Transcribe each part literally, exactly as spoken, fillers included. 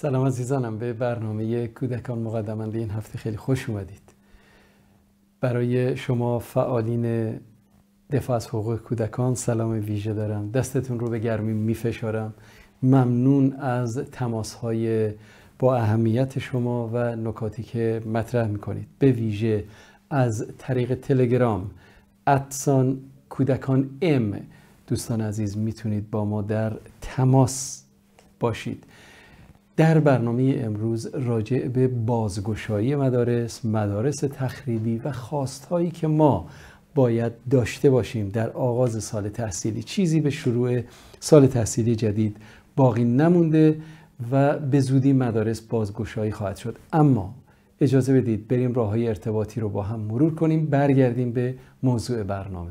سلام عزیزانم، به برنامه کودکان مقدماً این هفته خیلی خوش اومدید. برای شما فعالین دفاع از حقوق کودکان سلام ویژه دارم. دستتون رو به گرمی میفشارم. ممنون از تماس‌های با اهمیت شما و نکاتی که مطرح میکنید. به ویژه از طریق تلگرام ادسان کودکان ام دوستان عزیز میتونید با ما در تماس باشید. در برنامه امروز راجع به بازگشایی مدارس، مدارس تخریبی و خواستهایی که ما باید داشته باشیم در آغاز سال تحصیلی. چیزی به شروع سال تحصیلی جدید باقی نمونده و به زودی مدارس بازگشایی خواهد شد. اما اجازه بدید بریم راههای ارتباطی رو با هم مرور کنیم، برگردیم به موضوع برنامه.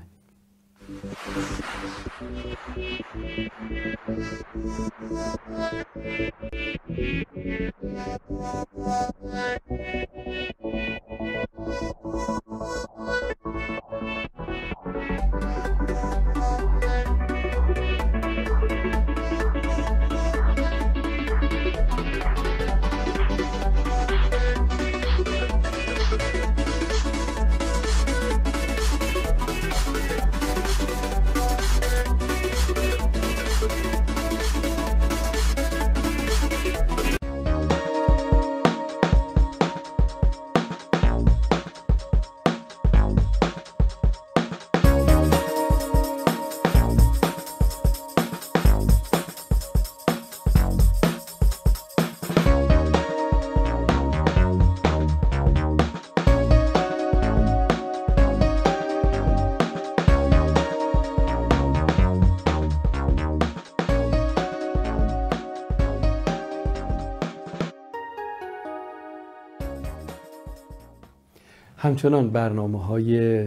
همچنان برنامه‌های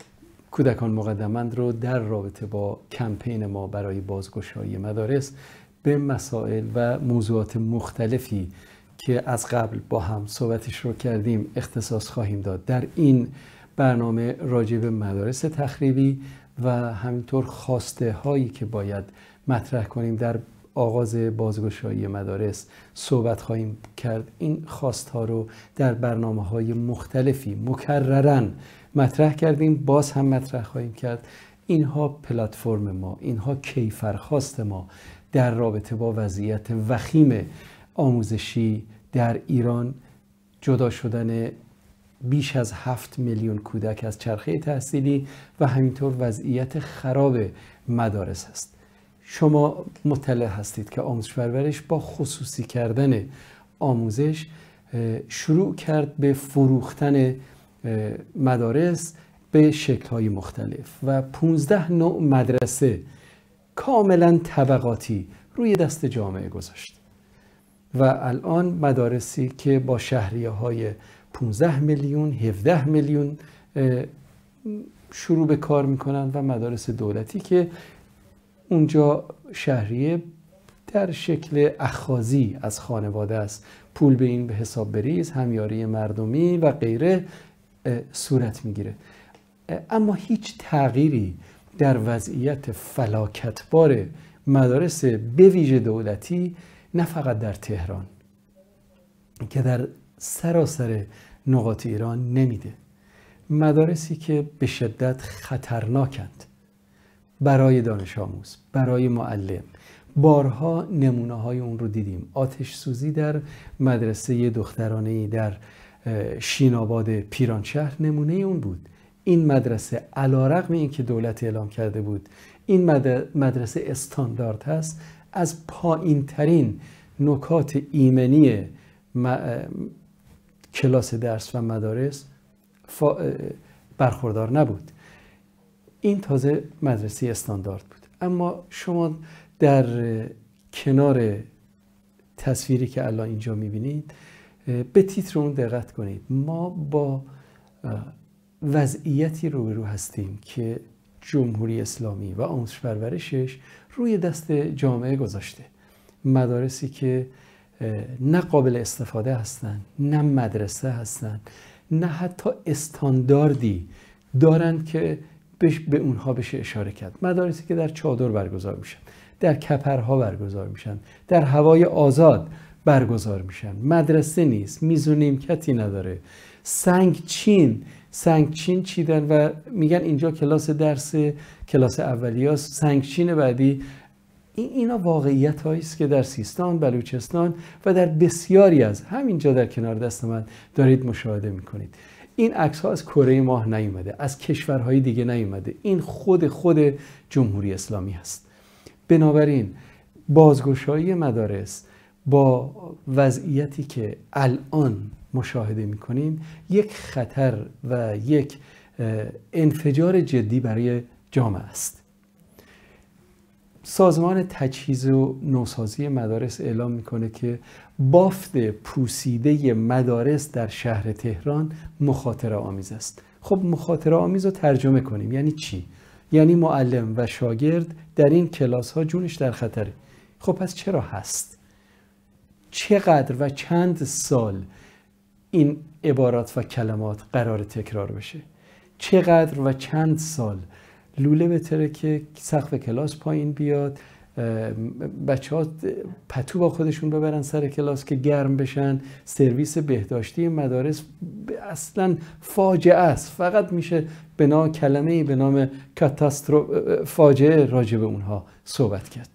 کودکان مقدماً رو در رابطه با کمپین ما برای بازگشایی مدارس به مسائل و موضوعات مختلفی که از قبل با هم صحبتش رو کردیم اختصاص خواهیم داد. در این برنامه راجع به مدارس تخریبی و همینطور خواسته هایی که باید مطرح کنیم در آغاز بازگشایی مدارس صحبت خواهیم کرد. این خواستها رو در برنامه‌های مختلفی مکرراً مطرح کردیم، باز هم مطرح خواهیم کرد. اینها پلتفرم ما، اینها کیفرخواست ما در رابطه با وضعیت وخیم آموزشی در ایران، جدا شدن بیش از هفت میلیون کودک از چرخه تحصیلی و همینطور وضعیت خراب مدارس است. شما مطلع هستید که آموزش پرورش با خصوصی کردن آموزش شروع کرد به فروختن مدارس به شکل‌های مختلف و پانزده نوع مدرسه کاملا طبقاتی روی دست جامعه گذاشت و الان مدارسی که با شهریه‌های پانزده میلیون، هفده میلیون شروع به کار میکنن و مدارس دولتی که اونجا شهریه در شکل اخاذی از خانواده است، پول به این به حساب بریز، همیاری مردمی و غیره صورت میگیره. اما هیچ تغییری در وضعیت فلاکتبار مدارس به ویژه دولتی، نه فقط در تهران که در سراسر نقاط ایران نمیده. مدارسی که به شدت خطرناکند برای دانش آموز، برای معلم. بارها نمونه های اون رو دیدیم. آتش سوزی در مدرسه دخترانه‌ای در شیناباد پیرانشهر نمونه اون بود. این مدرسه علیرغم اینکه دولت اعلام کرده بود این مدرسه استاندارد هست، از پایین ترین نکات ایمنی کلاس درس و مدارس برخوردار نبود. این تازه مدرسه استاندارد بود. اما شما در کنار تصویری که الان اینجا میبینید به تیتر اون دقت کنید. ما با وضعیتی روبرو هستیم که جمهوری اسلامی و آموزش پرورشش روی دست جامعه گذاشته. مدارسی که نه قابل استفاده هستن، نه مدرسه هستن، نه حتی استانداردی دارن که به اونها بشه اشاره کرد. مدارسی که در چادر برگزار میشن، در کپرها برگزار میشن، در هوای آزاد برگزار میشن. مدرسه نیست، میز و نیمکتی نداره، سنگ چین سنگ چین چیدن و میگن اینجا کلاس درس کلاس اولیاست، سنگ چین بعدی. این اینا واقعیت هایی است که در سیستان، بلوچستان و در بسیاری از همینجا در کنار دست من دارید مشاهده میکنید. این عکس ها از کره ماه نیومده، از کشورهای دیگه نیومده، این خود خود جمهوری اسلامی هست. بنابراین بازگشایی مدارس با وضعیتی که الان مشاهده میکنیم یک خطر و یک انفجار جدی برای جامعه است. سازمان تجهیز و نوسازی مدارس اعلام میکنه که بافت پوسیده مدارس در شهر تهران مخاطره آمیز است. خب مخاطره آمیز رو ترجمه کنیم یعنی چی؟ یعنی معلم و شاگرد در این کلاس ها جونش در خطره. خب پس چرا هست؟ چقدر و چند سال این عبارات و کلمات قرار تکرار بشه؟ چقدر و چند سال لوله بتره که سقف کلاس پایین بیاد، بچه ها پتو با خودشون ببرن سر کلاس که گرم بشن، سرویس بهداشتی مدارس اصلا فاجعه است. فقط میشه به نام کلمه‌ای به نام کاتاستروف فاجعه راجع به اونها صحبت کرد.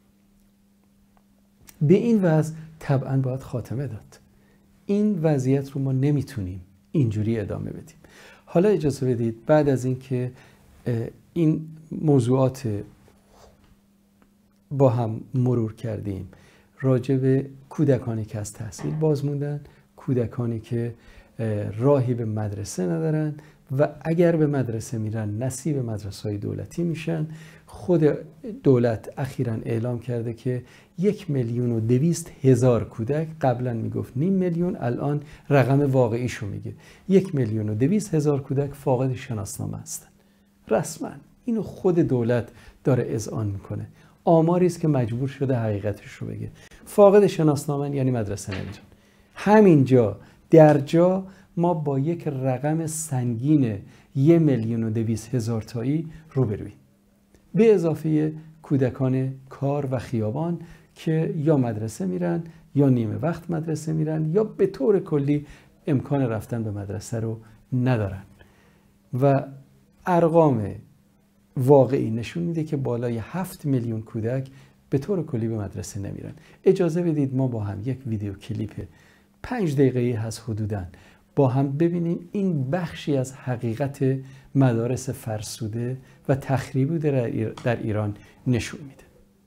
به این وضع طبعا باید خاتمه داد. این وضعیت رو ما نمیتونیم اینجوری ادامه بدیم. حالا اجازه بدید بعد از اینکه این موضوعات با هم مرور کردیم، راجع به کودکانی که از تحصیل باز موندن، کودکانی که راهی به مدرسه ندارن و اگر به مدرسه میرن نصیب مدرسه‌های دولتی میشن. خود دولت اخیراً اعلام کرده که یک میلیون و دویست هزار کودک، قبلا میگفت نیم میلیون، الان رقم واقعیشو میگه یک میلیون و دویست هزار کودک فاقد شناسنامه هستن. رسما اینو خود دولت داره اذعان میکنه. آماری است که مجبور شده حقیقتش رو بگه. فاقد شناسنامه یعنی مدرسه نمیرن. همینجا در جا ما با یک رقم سنگین یک میلیون و دویست هزار تایی روبرویم، به اضافه کودکان کار و خیابان که یا مدرسه میرن یا نیمه وقت مدرسه میرن یا به طور کلی امکان رفتن به مدرسه رو ندارن. و ارقام واقعی نشون میده که بالای هفت میلیون کودک به طور کلی به مدرسه نمیرن. اجازه بدید ما با هم یک ویدیو کلیپ پنج دقیقه‌ای هست حدوداً با هم ببینیم این بخشی از حقیقت مدارس فرسوده و تخریبی در ایران نشون میده.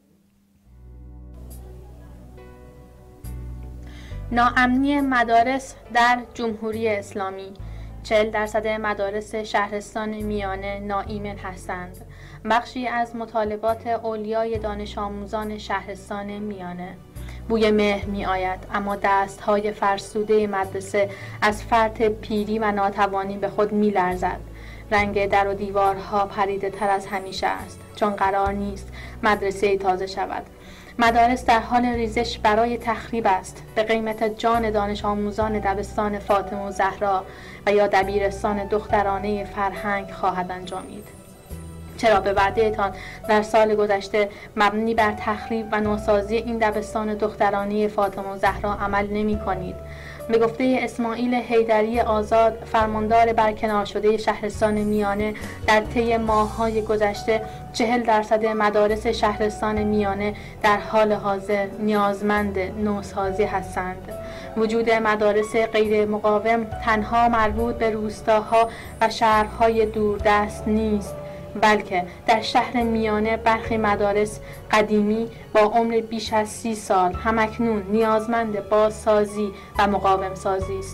ناامنی مدارس در جمهوری اسلامی. چهل درصد مدارس شهرستان میانه ناایمن هستند. بخشی از مطالبات اولیای دانش آموزان شهرستان میانه. بوی مهر می آید، اما دستهای فرسوده مدرسه از فرط پیری و ناتوانی به خود می لرزد. رنگ در و دیوارها پریده تر از همیشه است، چون قرار نیست مدرسه تازه شود. مدارس در حال ریزش برای تخریب است، به قیمت جان دانش آموزان دبستان فاطمه و زهرا و یا دبیرستان دخترانه فرهنگ خواهد انجامید. چرا به وعده تان در سال گذشته مبنی بر تخریب و نوسازی این دبستان دخترانه فاطمه و زهرا عمل نمی کنید؟ به گفته اسماعیل حیدری آزاد، فرماندار برکنار شده شهرستان میانه، در طی ماه‌های گذشته چهل درصد مدارس شهرستان میانه در حال حاضر نیازمند نوسازی هستند. وجود مدارس غیر مقاوم تنها مربوط به روستاها و شهرهای دوردست نیست، بلکه در شهر میانه برخی مدارس قدیمی با عمر بیش از سی سال همکنون نیازمند بازسازی و مقاوم سازی است.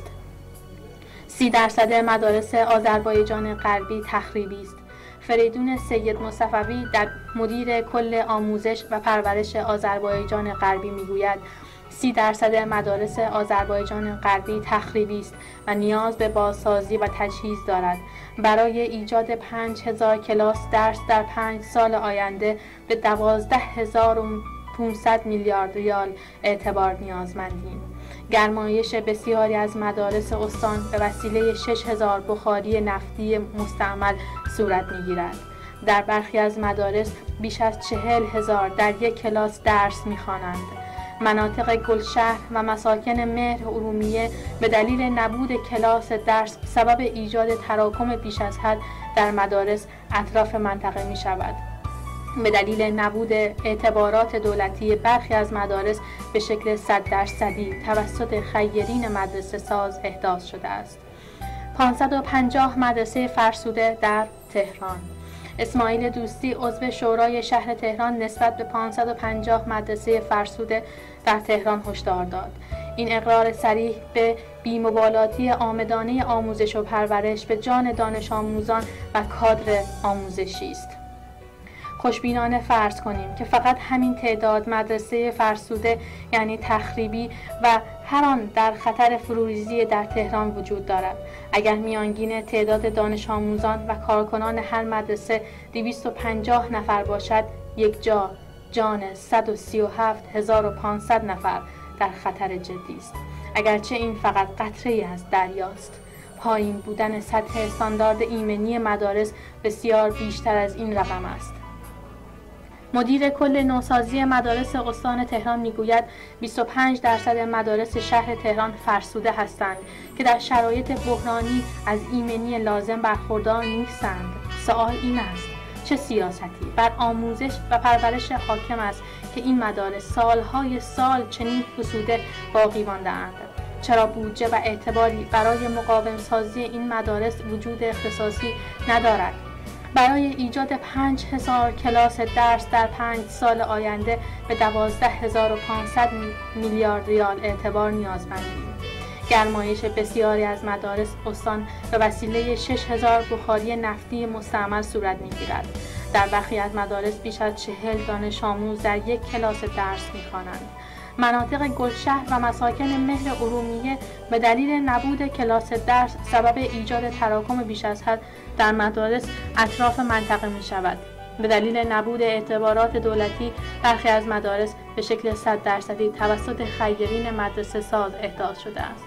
سی درصد مدارس آذربایجان غربی تخریبی است. فریدون سید مصطفوی در مدیر کل آموزش و پرورش آذربایجان غربی میگوید سی درصد مدارس آذربایجان غربی تخریبی است و نیاز به بازسازی و تجهیز دارد. برای ایجاد پنج هزار کلاس درس در پنج سال آینده به دوازده هزار و پانصد میلیارد ریال اعتبار نیازمندیم. گرمایش بسیاری از مدارس استان به وسیله شش هزار بخاری نفتی مستعمل صورت می‌گیرد. در برخی از مدارس بیش از چهل هزار در یک کلاس درس می‌خوانند. مناطق گلشهر و مساکن مهر ارومیه به دلیل نبود کلاس درس سبب ایجاد تراکم بیش از حد در مدارس اطراف منطقه می شود. به دلیل نبود اعتبارات دولتی برخی از مدارس به شکل صد درصدی توسط خیرین مدرسه ساز احداث شده است. پانصد و پنجاه مدرسه فرسوده در تهران. اسماعیل دوستی عضو شورای شهر تهران نسبت به پانصد و پنجاه مدرسه فرسوده در تهران هشدار داد. این اقرار صریح به بی‌مبالاتی عامدانه آموزش و پرورش به جان دانش آموزان و کادر آموزشی است. خوشبینانه فرض کنیم که فقط همین تعداد مدرسه فرسوده یعنی تخریبی و هر آن در خطر فروریزی در تهران وجود دارد. اگر میانگین تعداد دانش آموزان و کارکنان هر مدرسه دویست و پنجاه نفر باشد، یک جا جان صد و سی و هفت هزار و پانصد نفر در خطر جدی است. اگرچه این فقط قطره‌ای از دریاست. پایین بودن سطح استاندارد ایمنی مدارس بسیار بیشتر از این رقم است. مدیر کل نوسازی مدارس استان تهران میگوید بیست و پنج درصد مدارس شهر تهران فرسوده هستند که در شرایط بحرانی از ایمنی لازم برخوردار نیستند. سوال این است: چه سیاستی بر آموزش و پرورش حاکم است که این مدارس سالهای سال چنین فسوده باقی مانده‌اند؟ چرا بودجه و اعتباری برای مقاوم سازی این مدارس وجود اختصاصی ندارد؟ برای ایجاد پنج هزار کلاس درس در پنج سال آینده به دوازده هزار و پانصد میلیارد ریال اعتبار نیازمندیم. گرمایش بسیاری از مدارس استان به وسیله شش هزار بخاری نفتی مستعمل صورت می‌گیرد. در برخی از مدارس بیش از چهل دانش آموز در یک کلاس درس می‌خوانند. مناطق گلشهر و مساکن مهر ارومیه به دلیل نبود کلاس درس سبب ایجاد تراکم بیش از حد در مدارس اطراف منطقه می شود. به دلیل نبود اعتبارات دولتی برخی از مدارس به شکل صد درصدی توسط خیرین مدرسه ساز احداث شده است.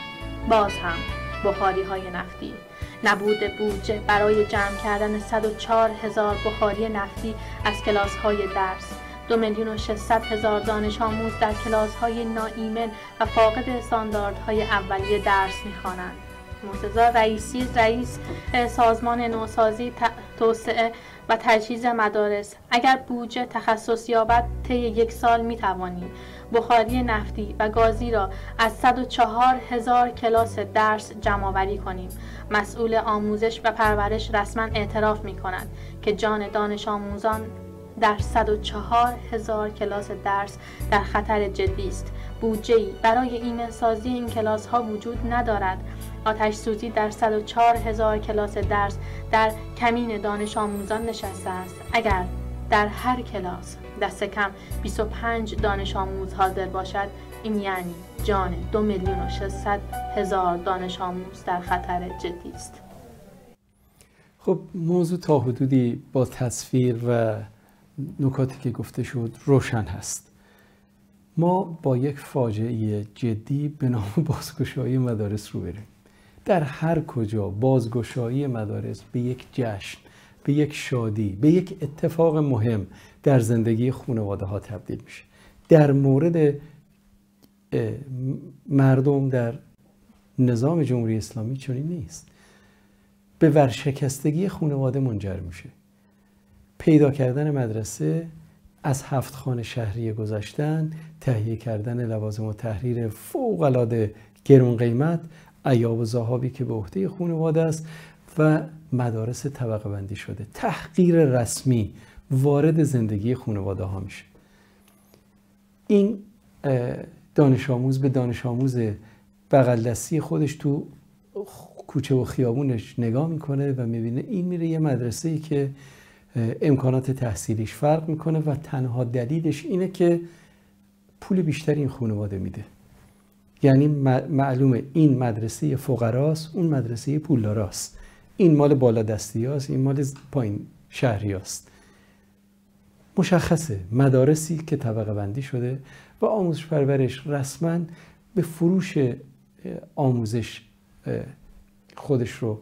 باز هم بخاری های نفتی. نبود بودجه برای جمع کردن صد و چهار هزار بخاری نفتی از کلاس های درس. دو میلیون و ششصد هزار دانش آموز در کلاس های ناایمن و فاقد استانداردهای اولیه درس می‌خوانند. مرتضی رئیسی رئیس سازمان نوسازی، توسعه و تجهیز مدارس: اگر بودجه تخصص یابد طی یک سال می‌توانیم بخاری نفتی و گازی را از صد و چهار هزار کلاس درس جمع‌آوری کنیم. مسئول آموزش و پرورش رسما اعتراف می‌کند که جان دانش آموزان در صد و چهار هزار کلاس درس در خطر جدی است. بودجه‌ای برای ایمن‌سازی این کلاس‌ها وجود ندارد. آتش سوزی در صد و چهار هزار کلاس درس در کمین دانش آموزان نشسته است. اگر در هر کلاس دست کم بیست و پنج دانش آموز حاضر باشد، این یعنی جان دو میلیون و ششصد هزار دانش آموز در خطر جدی است. خب موضوع تا حدودی با تصویر و نکاتی که گفته شد روشن هست. ما با یک فاجعه جدی به نام بازگشایی مدارس رو بریم. در هر کجا بازگشایی مدارس به یک جشن، به یک شادی، به یک اتفاق مهم در زندگی خانواده ها تبدیل میشه. در مورد مردم در نظام جمهوری اسلامی چنین نیست. به ورشکستگی خانواده منجر میشه. پیدا کردن مدرسه، از هفت خانه شهریه گذشتن، تهیه کردن لوازم و تحریر فوق‌العاده گران قیمت، عیاب و ذهابی که به عهده خانواده است و مدارس طبقه بندی شده. تحقیر رسمی وارد زندگی خانواده ها میشه. این دانش آموز به دانش آموز بغل دستی خودش تو کوچه و خیابونش نگاه میکنه و میبینه این میره یه مدرسه‌ای که امکانات تحصیلیش فرق میکنه و تنها دلیلش اینه که پول بیشتری این خانواده میده. یعنی معلومه این مدرسه فقراست، اون مدرسه پولداراست. این مال بالا دستیاست، این مال پایین شهریاست. مشخصه مدارسی که طبقه بندی شده و آموزش پرورش رسما به فروش آموزش خودش رو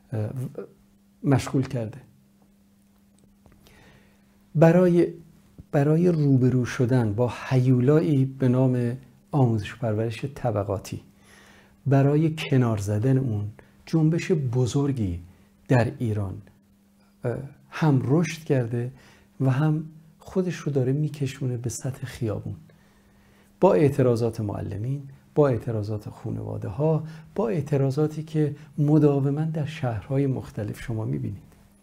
مشغول کرده. برای برای روبرو شدن با هیولایی به نام آموزش پرورش طبقاتی، برای کنار زدن اون جنبش بزرگی در ایران هم رشد کرده و هم خودش رو داره میکشونه به سطح خیابون، با اعتراضات معلمین، با اعتراضات خانواده ها، با اعتراضاتی که مداوما در شهرهای مختلف شما میبینید.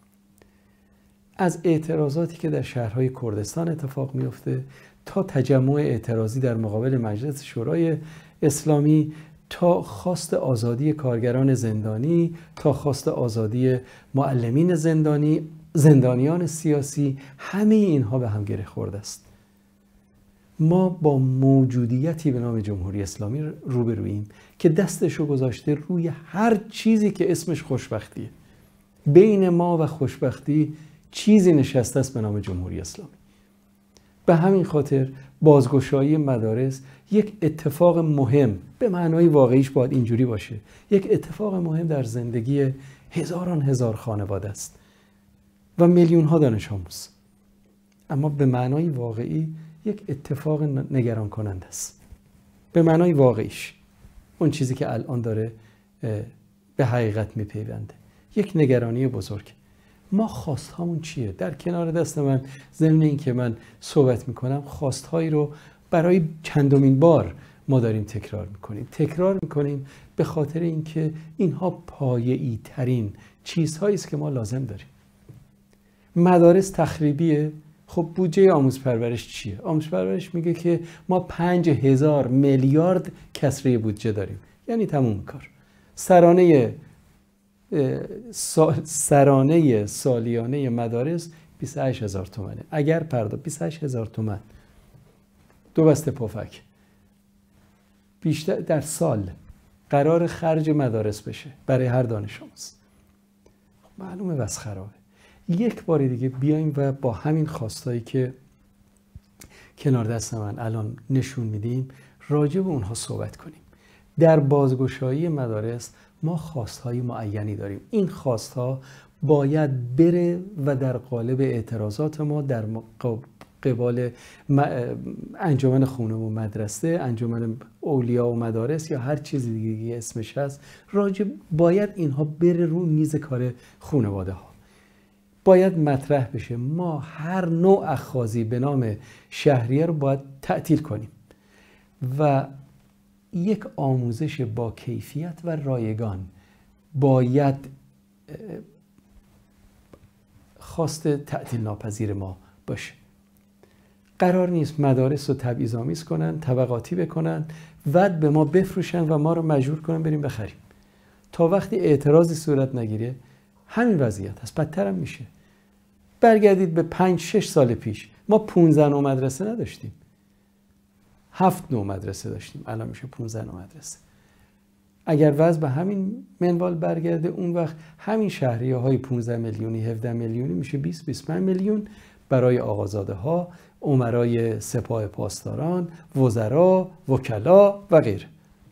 از اعتراضاتی که در شهرهای کردستان اتفاق میفته تا تجمع اعتراضی در مقابل مجلس شورای اسلامی، تا خواست آزادی کارگران زندانی، تا خواست آزادی معلمین زندانی، زندانیان سیاسی، همه اینها به هم گره خورده است. ما با موجودیتی به نام جمهوری اسلامی روبروییم که دستشو گذاشته روی هر چیزی که اسمش خوشبختیه. بین ما و خوشبختی چیزی نشسته است به نام جمهوری اسلامی. به همین خاطر بازگشایی مدارس یک اتفاق مهم، به معنای واقعیش باید اینجوری باشه، یک اتفاق مهم در زندگی هزاران هزار خانواده است و میلیون ها دانش آموز، اما به معنای واقعی یک اتفاق نگران کننده است. به معنای واقعیش اون چیزی که الان داره به حقیقت میپیونده، یک نگرانی بزرگ. ما خواستهامون چیه؟ در کنار دست من، ضمن این که من صحبت میکنم، خواستهایی رو برای چندمین بار ما داریم تکرار میکنیم تکرار میکنیم به خاطر اینکه اینها پایه‌ای ترین چیزهایی است که ما لازم داریم. مدارس تخریبیه، خب بودجه آموزش پرورش چیه؟ آموزش پرورش میگه که ما پنج هزار میلیارد کسره بودجه داریم، یعنی تموم کار. سرانه سرانه سالیانه مدارس بیست و هشت هزار تومنه. اگر پرداخت بیست و هشت هزار تومن، دو بسته پفک بیشتر در سال قرار خرج مدارس بشه برای هر دانش آموز، معلومه بس خرابه. یک بار دیگه بیایم و با همین خواستایی که کنار دست من الان نشون میدیم راجع به اونها صحبت کنیم. در بازگشایی مدارس ما خواستهای معینی داریم. این خواستها باید بره و در قالب اعتراضات ما در قبال انجمن خونه و مدرسه، انجمن اولیا و مدارس یا هر چیز دیگه اسمش هست، راجع باید اینها بره رو میز کار خانواده ها، باید مطرح بشه. ما هر نوع اخاذی به نام شهریه رو باید تعطیل کنیم و یک آموزش با کیفیت و رایگان باید خواست تعطیل ناپذیر ما باشه. قرار نیست مدارس رو تبعیض‌آمیز کنن، طبقاتی بکنن، بعد به ما بفروشن و ما رو مجبور کنن بریم بخریم. تا وقتی اعتراضی صورت نگیره همین وضعیت هست، بدتر هم میشه. برگردید به پنج شش سال پیش، ما پونزده نوع مدرسه نداشتیم، هفت نوع مدرسه داشتیم، الان میشه پونزده نوع مدرسه. اگر وضع به همین منوال برگرده، اون وقت همین شهریه های پونزده میلیونی هفده میلیونی میشه بیست بیست و پنج میلیون برای آقازاده ها، امرای سپاه پاسداران، وزرا، وکلا و غیره.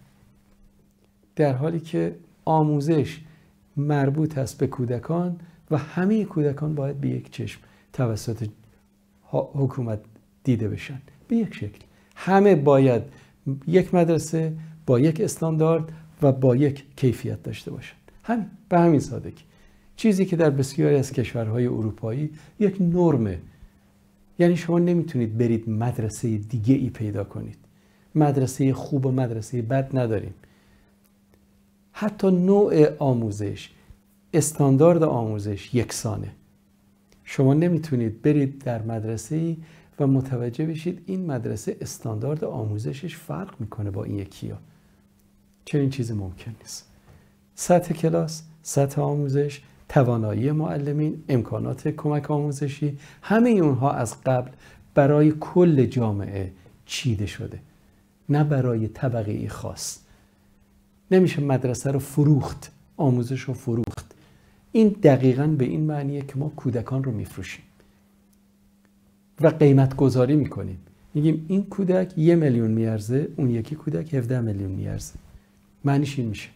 در حالی که آموزش مربوط است به کودکان و همه کودکان باید به یک چشم توسط حکومت دیده بشن، به یک شکل. همه باید یک مدرسه با یک استاندارد و با یک کیفیت داشته باشن. همین، به همین سادگی. چیزی که در بسیاری از کشورهای اروپایی یک نرمه. یعنی شما نمیتونید برید مدرسه دیگه ای پیدا کنید. مدرسه خوب و مدرسه بد نداریم. حتی نوع آموزش، استاندارد آموزش یکسانه. شما نمیتونید برید در مدرسه‌ای و متوجه بشید این مدرسه استاندارد آموزشش فرق میکنه با این یکی‌ها. چنین چیزی ممکن نیست. سطح کلاس، سطح آموزش، توانایی معلمین، امکانات کمک آموزشی، همه اونها از قبل برای کل جامعه چیده شده، نه برای طبقه خاص. نمیشه مدرسه رو فروخت، آموزش رو فروخت. این دقیقاً به این معنیه که ما کودکان رو میفروشیم و قیمت گذاری میکنیم. میگیم این کودک یه میلیون میارزه، اون یکی کودک هفده میلیون میارزه. معنیش این میشه.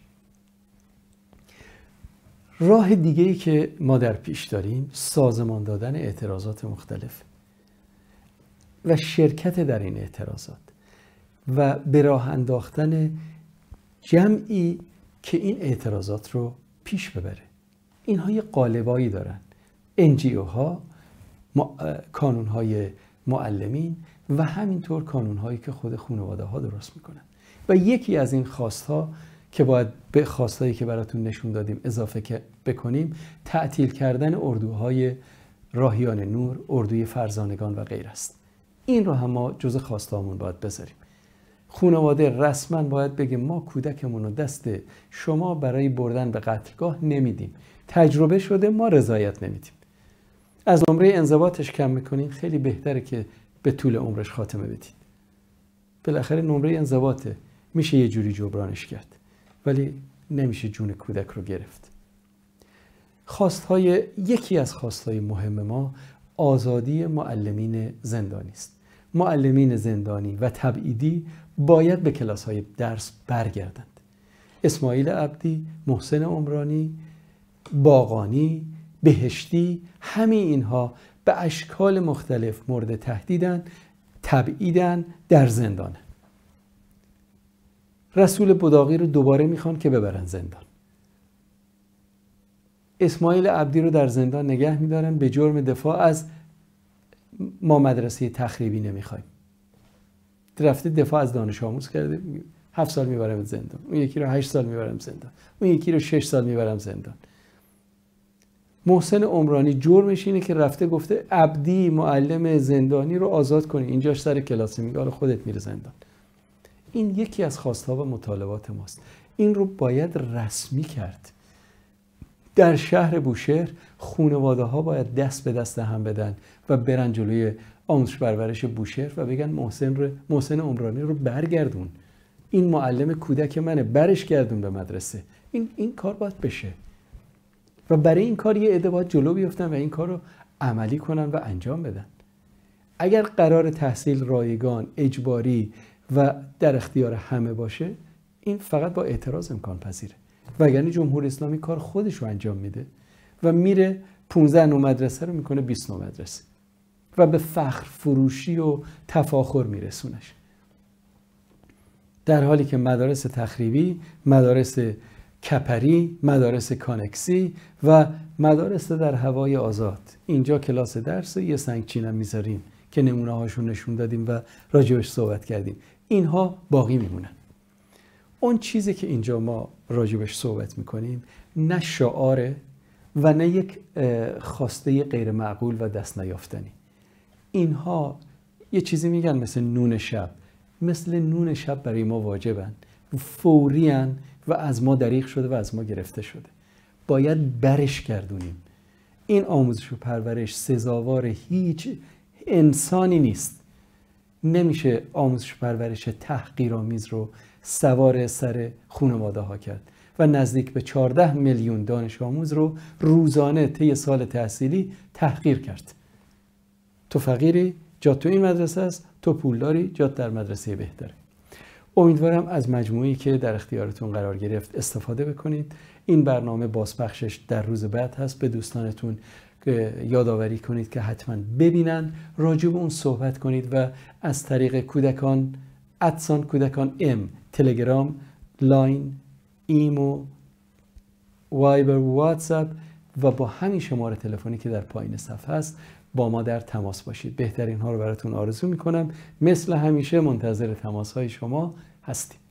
راه دیگه‌ای که ما در پیش داریم سازمان دادن اعتراضات مختلف. و شرکت در این اعتراضات و به راه انداختن جمعی که این اعتراضات رو پیش ببره. اینها یه قالبایی دارن، ان جی او ها، کانون‌های معلمین و همینطور کانون‌هایی که خود خانواده ها درست میکنن. و یکی از این خواستها که باید به خواستایی که براتون نشون دادیم اضافه که بکنیم، تعطیل کردن اردوهای راهیان نور، اردوی فرزانگان و غیر است. این رو هم ما جز خواستهامون باید بذاریم. خانواده رسما باید بگه ما کودکمون رو دست شما برای بردن به قتلگاه نمیدیم. تجربه شده، ما رضایت نمیدیم. از نمره انضباطش کم میکنین، خیلی بهتره که به طول عمرش خاتمه بدید. بالاخره نمره انضباطه، میشه یه جوری جبرانش کرد، ولی نمیشه جون کودک رو گرفت. خواستهای یکی از خواستهای مهم ما آزادی معلمین زندانی است. معلمین زندانی و تبعیدی باید به کلاس‌های درس برگردند. اسماعیل عبدی، محسن عمرانی، باقانی، بهشتی، همه اینها به اشکال مختلف مورد تهدیدن، تبعیدن، در زندانه. رسول بداغی رو دوباره میخوان که ببرن زندان. اسماعیل عبدی رو در زندان نگه میدارن به جرم دفاع از ما مدرسه تخریبی نمیخوایم. رفته دفاع از دانش آموز کرده، هفت سال میبرم زندان، اون یکی رو هشت سال میبرم زندان، اون یکی رو شش سال میبرم زندان. محسن عمرانی جرمش اینه که رفته گفته عبدی معلم زندانی رو آزاد کنی، اینجاش سر کلاس، میگه آره خودت میره زندان. این یکی از خواستها و مطالبات ماست. این رو باید رسمی کرد. در شهر بوشهر خانواده ها باید دست به دست هم بدن و برن جلوی آموزش پرورش بوشهر و بگن محسن رو محسن عمرانی رو برگردون، این معلم کودک منه، برش گردون به مدرسه. این این کار باید بشه و برای این کار یه عده باید جلو بیفتن و این کار رو عملی کنن و انجام بدن. اگر قرار تحصیل رایگان، اجباری و در اختیار همه باشه، این فقط با اعتراض امکان پذیره. وگرنه جمهوری اسلامی کار خودش رو انجام میده و میره پانزده نو مدرسه رو میکنه بیست نو مدرسه و به فخر فروشی و تفاخر میرسونش، در حالی که مدارس تخریبی، مدارس کپری، مدارس کانکسی و مدارس در هوای آزاد، اینجا کلاس درس یه سنگچین هم میذاریم که نمونه هاشون نشون دادیم و راجبش صحبت کردیم، اینها باقی میمونن. اون چیزی که اینجا ما راجبش صحبت میکنیم نه شعاره و نه یک خواسته غیر معقول و دست نیافتنی. اینها یه چیزی میگن مثل نون شب، مثل نون شب برای ما واجبن، فوریان و از ما دریغ شده و از ما گرفته شده. باید برش گردونیم. این آموزش و پرورش سزاوار هیچ انسانی نیست. نمیشه آموزش و پرورش تحقیرآمیز رو سوار سر خانواده ها کرد و نزدیک به چهارده میلیون دانش آموز رو روزانه طی سال تحصیلی تحقیر کرد. تو فقیری، جات تو این مدرسه است، تو پولداری، جات در مدرسه بهتره. امیدوارم از مجموعی که در اختیارتون قرار گرفت استفاده بکنید. این برنامه بازپخشش در روز بعد هست. به دوستانتون یادآوری کنید که حتما ببینن، راجع به اون صحبت کنید و از طریق کودکان ادسان کودکان ام، تلگرام، لاین، ایمو، وایبر، واتساپ و با همین شماره تلفنی که در پایین صفحه است با ما در تماس باشید. بهترین ها رو براتون آرزو میکنم. مثل همیشه منتظر تماس های شما هستیم.